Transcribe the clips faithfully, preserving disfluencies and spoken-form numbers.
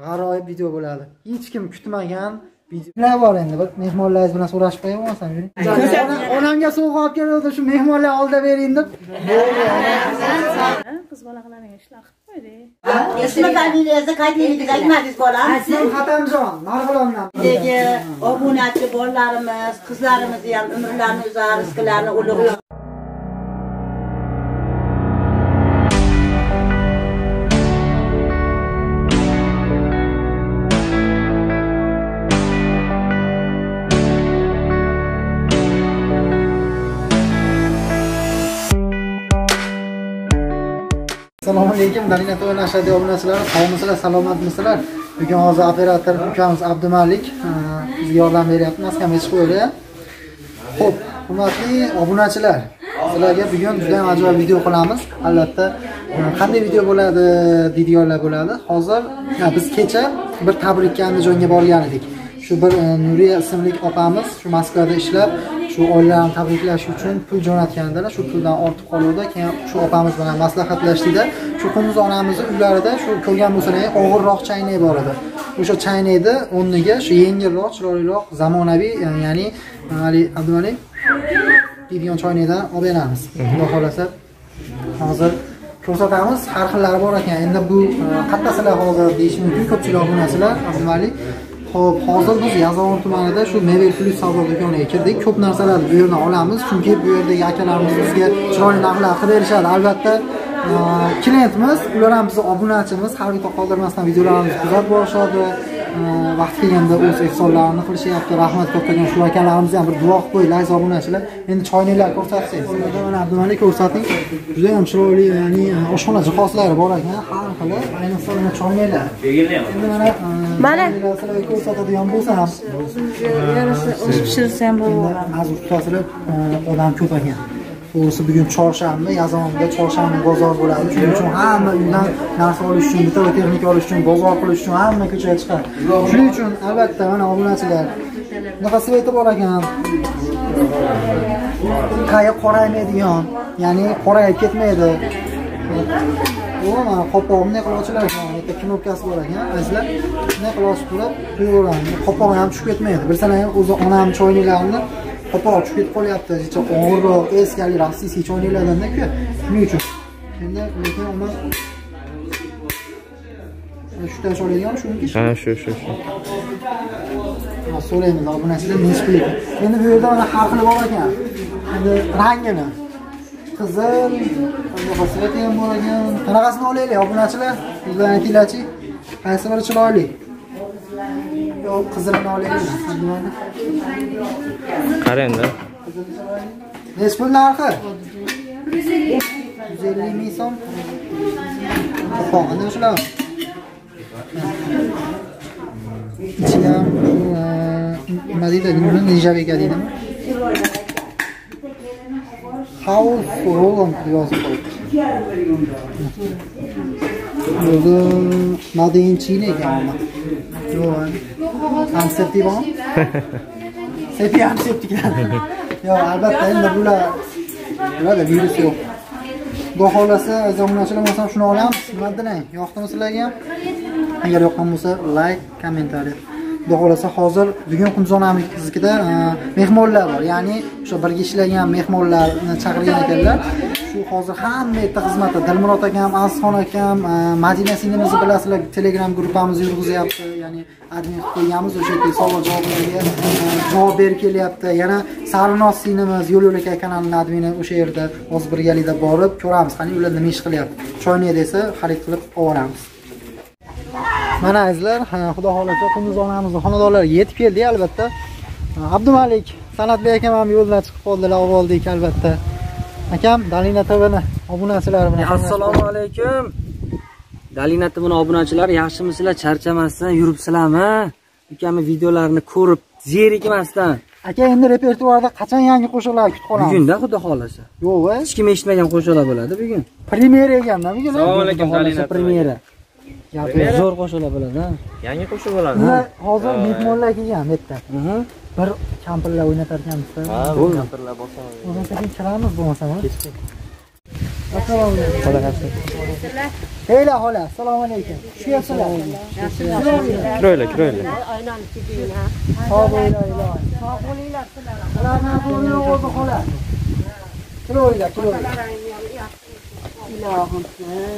G'aroyib video bo'ladi. Hech kim kutmagan videolar bor endi. Bir mehmonlaringiz bilan so'rashib qo'yaman yuring. Onamga sovg'a olib keldi, shu mehmonlar oldida bering deb. Qiz bolalaringa ishlar qilib qo'ydik. Ismi familiyasi qaytaylik aytmadingiz bolam. Sen Xatamjon, Marg'ilondan. Degi obunachi bolalarimiz, qizlarimizni ham umrlarini uzar, rizqlarini ulug'lar. Assalomu alaykum, Dalina To'y nashri obunachilar, sog'misizlar, salomatmisizlar? Bugun hozir operator ukamiz Abdumalik bizga yordam beryapti, maskam yechib qo'ydi. Xo'p, hurmatli obunachilar, sizlarga bugun juda ham ajoyib video qilamiz. Albatta, qanday video bo'ladi, videolar bo'ladi. Hozir biz kecha bir tabrikka Andijonga borgan edik. Shu bir Nuriya ismli opamiz shu Moskvada ishlab, shu oilalarini tabriklash uchun pul jo'natgandilar. Shu puldan ortib qoluvdi. Keyin shu opamiz bilan maslahatlashdikda, shu Qunduz onamizning uylarida shu ko'rgan bo'lsangiz og'irroq chaynak bor edi. O'sha chaynakni o'rniga shu yengilroq, chiroyliroq, zamonaviy, ya'ni Ali Abdumalik deydigan chaynakdan olib beramiz. Xudo xolasa hozir ko'rsatamiz. Har xillari bor ekan. Endi bu qattasizlar hozir deyish mumkin ko'pchilik obunachilar Abdumalik. Xo'p, hozir biz Yazovon tumanida shu Mebel Plus savdo do'koniga kirdik. Ko'p narsalarni bu yerdan olamiz, chunki bu yerdagi akalarimiz bizga chiroyli narxlar qilib berishadi. Albatta, klientimiz, ular ham bizning obunachimiz, har bitta qoldirmasdan videolarimizni kuzatib borishadi. Vaqt kelganda o'z ehsonlarini qilishyapti. Rahmat kattagan shu akalarimizni ham bir duo qilib qo'yinglar, obunachilar. Endi choynaklar ko'rsatsangiz. Mana Abdumalik ko'rsating. Juda ham chiroyli, ya'ni oshxona jihozlari bor ekan, har xil, ayniqsa mana choynaklar. Endi mana Mana sizlarga ko'rsatadigan bo'lsam, yarasa o'z pishirsa ham bo'laveradi. Ma'zur tutasizlar, odam ko'p ekan. To'g'risi bugun chorshanba, Yazovonda chorshanba bozor bo'ladi. Shuning uchun hamma uydan narsa olish uchun, bitta texnika olish uchun, bozor qilish uchun hamma ko'chaga chiqadi. Shuning uchun albatta mana obunachilar bunaqa sveti bor ekan. Qayiq qoraymaydigan, ya'ni qorayib ketmaydi. Bu mana qopoq bunday qilib ochilar ekan. Bitta knopkasi bor ekan. Azizlar, bunday qilib ochib turib, qo'yaveramiz. Qopog'i ham tushib ketmaydi. Bilsanglar, o'zi onam choynaklarini qopoq tushib ketib qolyapti. Hech og'irroq, eskali rossiyskiy choynaklardan-ku. Shuning uchun. Endi lekin uni shu tash oladigan shuniki. Ha, shu, shu, shu. Ha, so'raymiz obunachilar necha pul ekan. Endi bu yerda mana har xil bor ekan. Endi rangini qizil, qanday ham bor ekan. Qanaqasini olaylik obunachilar? Bizdan aytinglarchi. Qaysi biri chiroyli? Yo, qizilni olaylik. Qarang-da. Necha pul narxi? yuz ellik ming so'm. Xo'p, ana shular. Ichiga nima deydi? Buni Nijabeka deydimi? House Roland yozib qo'ydi. Bu Madin China ekan. Yo'q. Anseptik bormi? Sepi anseptiklar. Yo'q, albatta endi bular bularda virus yo'q. Xudo xolasa, obunachilar bo'lsa shuni olamiz. Madinang, yoqdimi sizlarga ham? Agar yoqqan bo'lsa, like, kommentariy. Xudo xolasa hozir bugun Qunduzonamiznikida mehmonlar bor. Ya'ni o'sha birga ishlagan mehmonlarni chaqirgan ekanlar. Shu hozir hamma yerda xizmatda Dilmurod akam, Azizxon akam, Madina singlimizni bilasizlar, Telegram gruppamizni yurg'izyapti. Ya'ni admin qilib qo'yganmiz, o'sha yerda savol javoblarga javob berib kelyapti. Yana Sarinoz singlimiz, Yo'l-yo'lakay kanalining admini o'sha yerda hozir birgalikda borib ko'ramiz, qani ular nima ish qilyapti. Choynak desa, xarid qilib olamiz. Mana azizlar, xudo xolasa Qunduz onamizning xonadonlariga yetib keldik albatta. Abdumalik, Sanatbek akam ham yo'ldan chiqib qoldilar, oldik albatta. Akam, Dalina T V'ni obunachilari bilan. Assalomu alaykum. Dalina T V'ni obunachilari, yaxshimisizlar? Charchamasdan yuribsizlarmi? Ukamning videolarini ko'rib, zerikmasdan. Aka, endi repertuarda qachon yangi qo'shiqlar kutib qolamiz? Bugun-da xudo xolasa. Yo'q, hech kim eshitmagan qo'shiqlar bo'ladi bugun. Premyera ekanda bugun. Assalomu alaykum Dalina. Premyera. Zo'r qo'shiqlar bo'ladi, ha. Yangi qo'shiq bo'ladi. Hozir mehmonlar kelgan bu yerda. Bir kampirlar o'ynatar ekanmiz. Ha, bu kampirlar bo'lsa. O'zimiz kiramiz bo'lmasa. Assalomu alaykum. Xudo xayr. Heyla xola, assalomu alaykum. Xushkepsizlar. Kiroylar, kiroylar. Sog' bo'linglar, ilohim. Sog' bo'linglar sizlar. Ularni qo'lini o'zi xola. Kiroylar, kiroylar. Ilohim.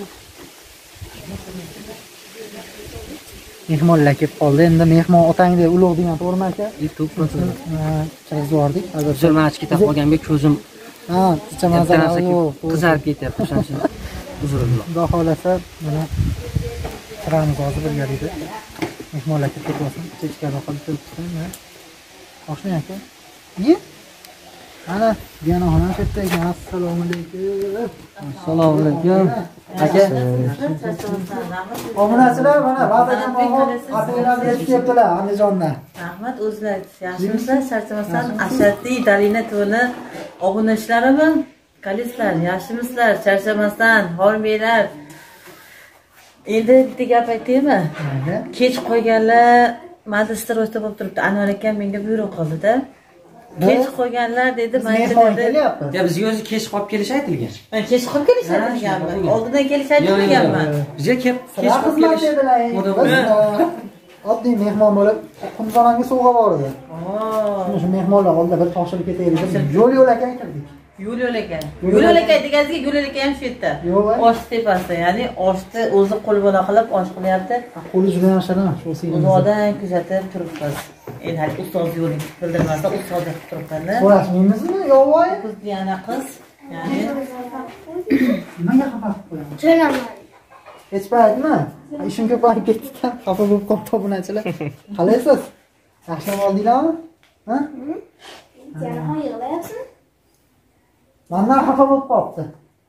Mehmonlar kelib qoldi. Endi mehmon otangdek ulug' degan to'g'rimi aka? to'g'ri. Ha, chaqirdik. O'zim ketib qolganga ko'zim Ha, sizcha mazara yo'q. qizarib ketyapti. O'shaning uchun uzr. Xudo xolasa buni kiramiz hozir birgalikda. Mehmonlar kelib ketsin. Kechgaroq qolib turibdi. Oshna aka. Ye? Ana, yana xonam ketdi ekan. Assalomu alaykum. Assalomu alaykum. Aka, obunachilar mana va'daga muvofiq xatlarni yetib keldilar Andijondan. Rahmat o'zlar. Yaxshimisizlar? Charchamasdan ashaddiy dalina to'ni obunachlarimi? Kalislar, yaxshimisizlar? Charchamasdan, hormanglar. Endi bitta gap aytaymi? Kech qo'yganlar majlisda ro'yxatda bo'lib turibdi. Anvar akam menga buyruq qildi-da. Kech qo'yganlar dedi, mayda dedi. ya bizga o'zi kech qolib kelish aytilgan. Men kech qolib kelish aytilganmi? Oldindan kelish aytilganmi? Bizga kelib kech qolib Xizmat kelish. dedilar. Biz oddiy mehmon bo'lib Qumzonga sovg'a bor edi. Oo. Shu mehmonlar oldida bir toshirib ketaylik deb yo'l yo'lakay kirdik. Yo'l yo'lakay. Yo'l yo'lakay deganingizga yo'l yo'lakay ham shu yerda. Osh tepasida, ya'ni oshni o'zi qo'l bola qilib osh qilyapti. Qo'li juda yashirin shu singlim. Uzoqdan kuzatib turibmiz. Endi hali ustoz yo'lini bildirmasdan ustoz deb turibdi. So'rashmaymizmi? Yo'q, Qiz yana qiz. Ya'ni nimaga xafa qilib qo'yaman? Hech paytmi? Ishim ko'payib ketdi-da, xafa bo'lib qoldi obunachilar. Qalaysiz? Yaxshilab oldinglarmi? Ha? Jaraxon yig'layapsizmi? Mendan xafa bo'lib qolibdi.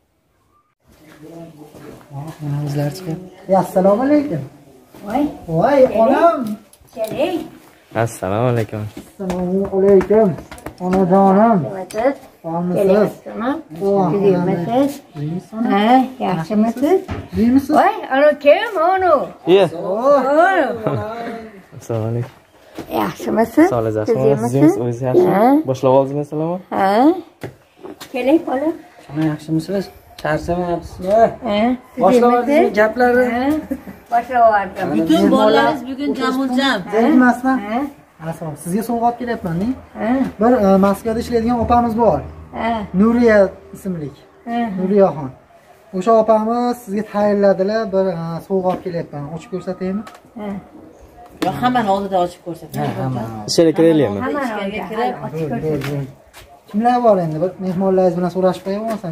Mana o'zlari chiqyapti. Assalomu alaykum. Voy, Voy, onam. keling. Assalomu alaykum. Assalomu alaykum. Onajonim. Nima Qolmisiz? Kelyapsizmi? Kelyapsiz? Ha, yaxshimisiz? Deymisiz? Voy, ana kim onu? Ye. Voy. Assalomu alaykum. Yaxshimisiz? Sog'liq Siz yaxshimisiz? yemisiz? O'zingiz yaxshimi? Ha. Boshlab oldingizmi salom? Ha? Keling bola. Ana yaxshimisiz? Charchamayapsizmi? Ha? Boshlayapsizmi gaplari? Ha? Boshlayapman. butun bolalaringiz bugun jam-jam. Zerikmasdan. Ha? Asol, sizga sovg'a olib kelyapman-da. Ha? Bir e, Moskvada ishlaydigan opamiz bor. Ha? Nuriya ismli. Ha? Nuriyaxon. O'sha opamiz sizga tayyorladilar, bir e, sovg'a olib kelyapman. Ochib ko'rsataymi? Ha? Yo, hammani oldida ochib ko'rsating. Icheri kiraylikmi? Hammani kirib ochib ko'rsating. Kimlar bor endi? Bir mehmonlaringiz bilan so'rashib qo'yaman.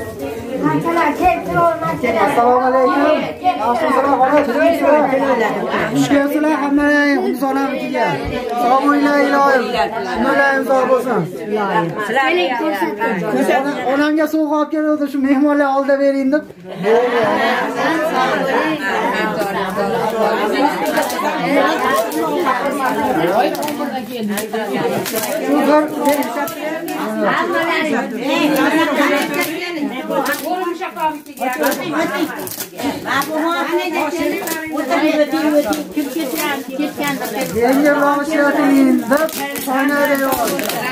Assalomu alaykum. Yaxshimisizlar, xola? Xushkepsizlar hammalar, Qumzonamnikiga. Sog' bo'linglar, ilohim. Nimalar imzo bo'lsin. Ona- Onamga sovg'a olib keldim, shu mehmonlar oldida bering deb. Yenge bilan ishlating deb so'nada yo'q.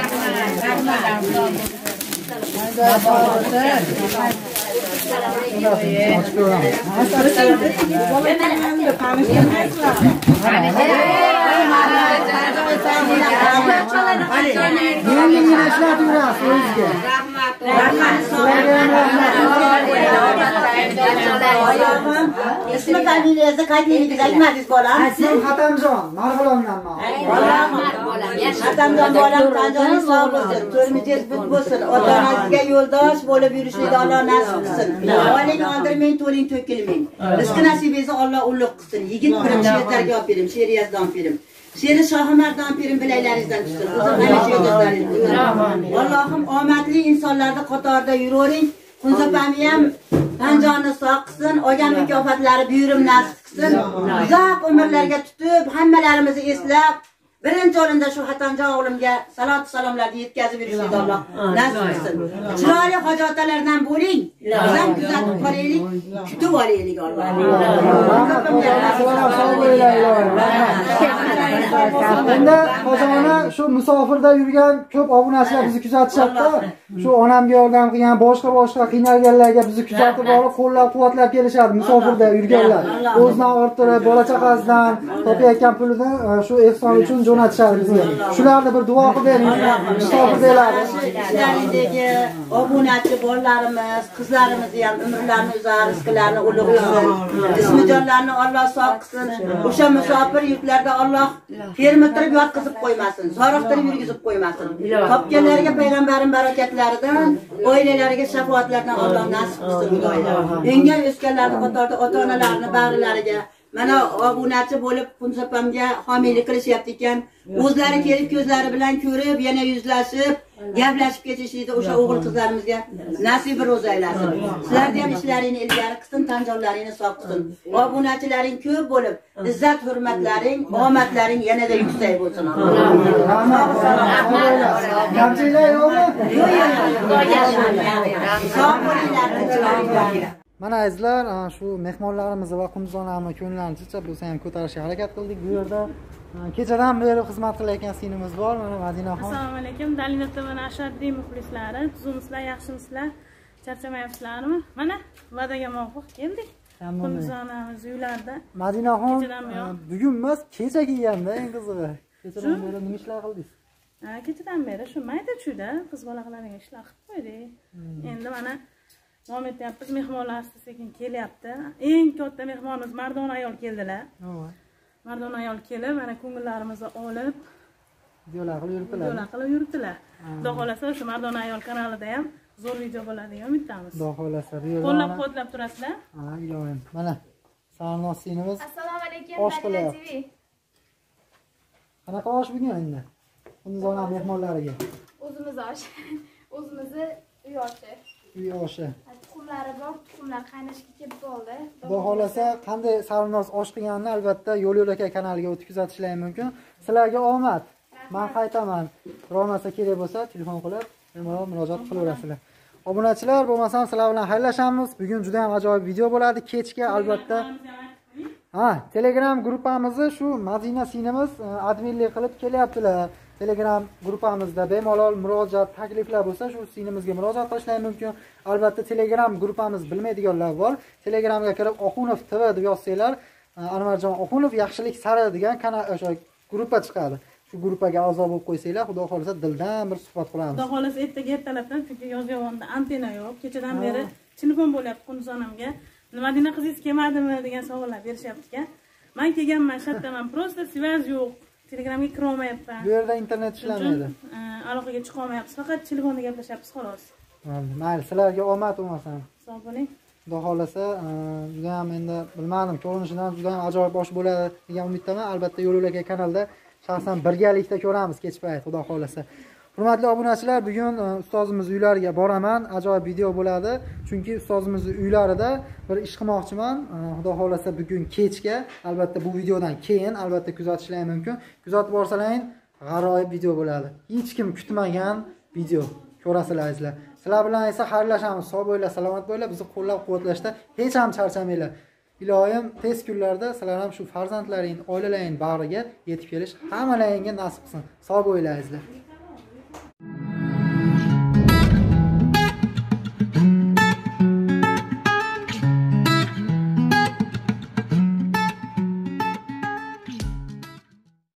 Yenge ishlab yurasiz o'zizga. Ismi familiyangizni qaytligingizni aytmadingiz bolam. Hatamjon, Marg'ilondanman. Hatamjon bolam, tanjoningiz sog' bo'lsin, to'rmingiz but bo'lsin, ota-onangizga yo'ldosh bo'lib yurishni Alloh nasib qilsin. Oiling oldirmang, to'ling to'kilmang. Rizqi nasibingizni Alloh ulug' qilsin. Yigit birinchi yerlarga olib berim, she'r yazdan berim. Seni Shohimardon pirim bilaklaringizdan tutsin. O'zim mana shu yo'ldoshlaringiz. Allohim omadli insonlarning qatorida yuravering. Qunzopamni ham tanjonni sog' qilsin, olgan mukofotlari buyurim nasib qilsin. Uzoq umrlarga tutib, hammalarimizni eslab, birinchi o'rinda shu Hatamjon o'g'limga salot salomlarni yetkazib yurishni Alloh nasib qilsin. Chiroyli hojotalardan bo'ling. Biz ham kuzatib qolaylik, kutib olaylik Alloh. Endi hozirona shu musofirda yurgan ko'p obunachilar bizni kuzatishyapti. Shu onamga yordam qilgan, boshqa boshqa qiynalganlarga bizni kuzatib borib, qo'llab-quvvatlab kelishadi musofirda yurganlar. O'zidan orttirib, bola chaqasidan topayotgan pulini shu ehson uchun jo'natishadi bizga. Shularni bir duo qilib bering. Musofirdalarni ishlaridagi obunachi bolalarimiz, qizlarimizni ham umrlarini uzar, rizqlarini ulug' qilsin. Ismijonlarni Alloh sog' qilsin. O'sha musofir yurtlarda Alloh fermetirib yotqizib qo'ymasin, soriqtirib yurgizib qo'ymasin. Topganlarga payg'ambarim barakatlaridan, oilalariga shafoatlardan Alloh nasib qilsin Xudoyim. Engan o'sganlarni qatorida ota-onalarni bag'rilariga mana obunachi bo'lib Punsapamga homiylik qilishyapti ekan. O'zlari kelib ko'zlari bilan ko'rib, yana yuzlashib, gaplashib ketishlikda o'sha o'g'il qizlarimizga nasib ro'za aylasin. Sizlarga ham ishlaringni ilgari qilsin, tan jonlaringni sog' qilsin. Obunachilaring ko'p bo'lib, izzat hurmatlaring, omadlaring yanada yuksak bo'lsin. Kamchilar yo'qmi? Yo'q, yo'q. Sog' bo'linglar. Mana azizlar, shu mehmonlarimiz va Qumzonamiz ko'nglarini chiqib bo'lsa ham ko'tarishga harakat qildik. Bu yerda kechadan beri xizmat qilayotgan singlimiz bor. Mana Madinaxon. Assalomu alaykum. Dalina T V'ning ashaddiy muxlislari, tuzumsizlar, yaxshimisizlar? Charchamayapsizlarmi? Mana va'daga muvofiq keldik. Qumzonamiz uylarda. Madinaxon bugun emas, kecha kelganda eng qizig'i. Kechadan beri nima ishlar qildingiz? Ha, kechadan beri shu mayda-chuyda qiz bolalarga ishlar qilib qo'ydik. Endi mana davom etyapmiz. Mehmonlar asta-sekin kelyapti. Eng katta mehmonimiz mardona ayol keldilar. Mardona ayol kelib, mana ko'ngillarimizni olib, videolar qilib yuribdilar. Videolar qilib yuribdilar. Xudo xolasa o'sha Mardona ayol kanalida ham zo'r video bo'ladi deb umidamiz. Xudo xolasa videolar. Qo'llab-quvvatlab turasizlar. Ha, iloyim. Mana Sarnos sinimiz. Assalomu alaykum, Dalina T V. Qanaqa osh bugun endi? Qumzona mehmonlariga. O'zimiz osh. O'zimizni uy oshi. Uy oshi. Tuxumlari bor, tuxumlar qaynashga kelib bo'ldi. Xudo xolasa qanday Sarnos osh qilganini albatta Yo'l Yo'l aka kanaliga o'tib kuzatishlari mumkin. Sizlarga omad. Men qaytaman. Bo'lmasa kerak bo'lsa telefon qilib, bemalol murojaat qilaverasizlar. Obunachilar, bo'lmasam sizlar bilan xayrlashamiz. Bugun juda ham ajoyib video bo'ladi. Kechga albatta ha, Telegram gruppamizni shu Madina sinimiz adminlik qilib kelyaptilar. Telegram gruppamizda bemalol murojaat, takliflar bo'lsa, shu sinimizga murojaat qilishlar mumkin. Albatta Telegram gruppamiz bilmaydiganlar bor. Telegramga kirib Oxunov T V deb yozsanglar, Anvarjon Oxunov yaxshilik sari degan kanal o'sha gruppa chiqadi. Shu gruppaga a'zo bo'lib qo'ysanglar, xudo xolasa dildan bir suhbat qilamiz. Xudo xolasa ertaga ertalabdan, chunki yozyovonda antena yo'q. Kechadan beri telefon bo'lyapti Qumzonamga. Madina qizingiz kelmadimi degan savollar berishyapti ekan. Men kelganman, sharttaman, prosta svязь yo'q. Telegramga kira olmayapman. Bu yerda internet ishlamaydi. Aloqaga chiqa olmayapmiz. Faqat telefonda gaplashyapmiz xolos. Mayli, sizlarga omad bo'lmasin. Sog' bo'ling. Xudo xolasa, juda ham endi bilmadim, ko'rinishidan juda ham ajoyib osh bo'ladi degan umiddaman. Albatta Yo'l Yo'l aka kanalda shaxsan birgalikda ko'ramiz kech payt, xudo xolasa. Hurmatli obunachilar, bugun ustozimiz uylariga boraman. Ajoyib video bo'ladi. Chunki ustozimiz uylarida bir ish qilmoqchiman. Xudo xolasa bugun kechga, albatta bu videodan keyin albatta kuzatishlaring mumkin. Kuzatib borsalaring, g'aroyib video bo'ladi. Hech kim kutmagan video ko'rasizlar. Sizlar bilan esa xayrlashamiz. Sog' bo'linglar, salomat bo'linglar. Bizni qo'llab-quvvatlashda hech ham charchamanglar. Iloyim tez kunlarda sizlar ham shu farzandlaring, oilalaring bag'riga yetib kelish hammalaringga nasib qilsin. Sog' bo'linglar.